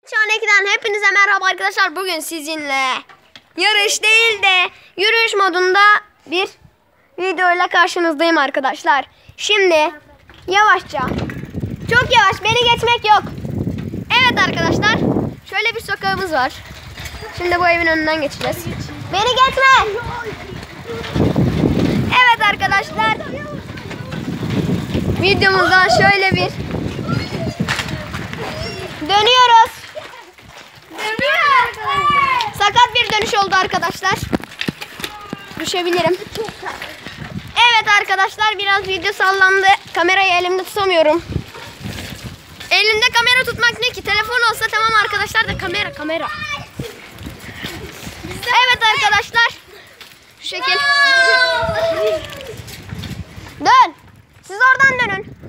Şahane'den hepinize merhaba arkadaşlar. Bugün sizinle yarış değil de yürüyüş modunda bir videoyla karşınızdayım arkadaşlar. Şimdi yavaşça, çok yavaş, beni geçmek yok. Evet arkadaşlar, şöyle bir sokağımız var. Şimdi bu evin önünden geçeceğiz. Beni geçme. Evet arkadaşlar, videomuzdan şöyle bir dönüyoruz. Sakat bir dönüş oldu arkadaşlar. Düşebilirim. Evet arkadaşlar, biraz video sallandı. Kamerayı elimde tutamıyorum. Elimde kamera tutmak ne ki? Telefon olsa tamam arkadaşlar da kamera. Evet arkadaşlar. Şu şekil. Dön. Siz oradan dönün.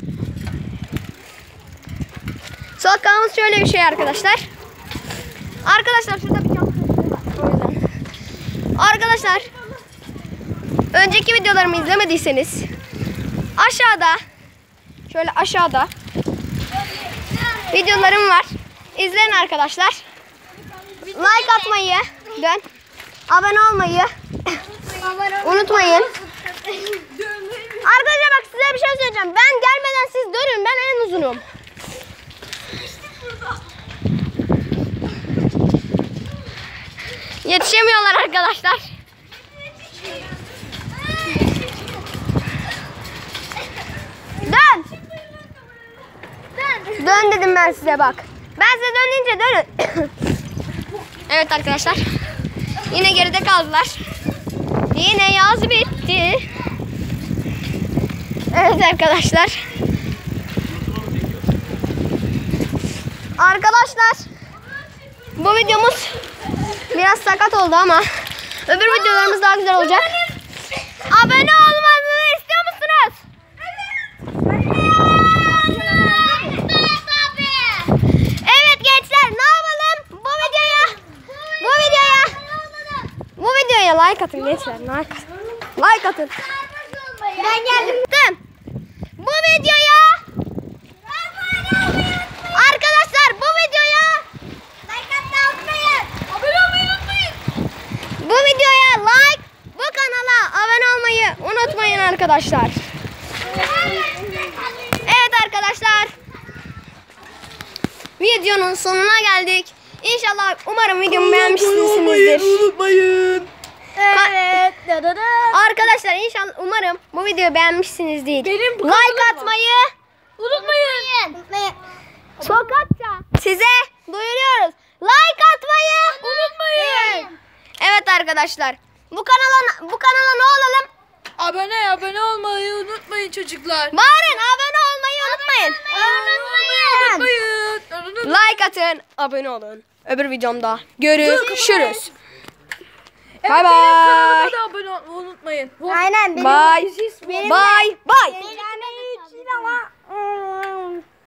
Sokağımız şöyle bir şey arkadaşlar. Arkadaşlar şurada bir cam var. Arkadaşlar, önceki videolarımı izlemediyseniz aşağıda videolarım var. İzleyin arkadaşlar. Like atmayı, abone olmayı unutmayın. Arkadaşlar bak, size bir şey söyleyeceğim. Ben gelmeden siz dönün. Ben en uzunum. Yetişemiyorlar arkadaşlar. Dön. Dön dedim ben size bak. Ben size dön deyince dönün. Evet arkadaşlar. Yine geride kaldılar. Yine yaz bitti. Evet arkadaşlar. Arkadaşlar, bu videomuz biraz sakat oldu ama öbür videolarımız daha güzel olacak. Abone olmanızı istiyor musunuz? Evet gençler, ne yapalım? Bu videoya like atın gençler. Like atın. Ben geldim. Bu videoya arkadaşlar, bu videoya like, bu kanala abone olmayı unutmayın arkadaşlar. Evet arkadaşlar, videonun sonuna geldik. İnşallah, umarım videomu beğenmişsinizdir. Unutmayın. Evet. Arkadaşlar, inşallah, umarım bu videoyu beğenmişsinizdir. Like atmayı Unutmayın. sokakça size duyuruyoruz. Like atmayı Unutmayın. Evet arkadaşlar, bu kanala ne olalım? Abone olmayı unutmayın çocuklar. Bağırın, abone olmayı unutmayın. Unutmayın. Like atın, abone olun. Öbür videomda görüşürüz. Bye bye. Kanalıma da abone olmayı unutmayın. Aynen. Bye. Bye.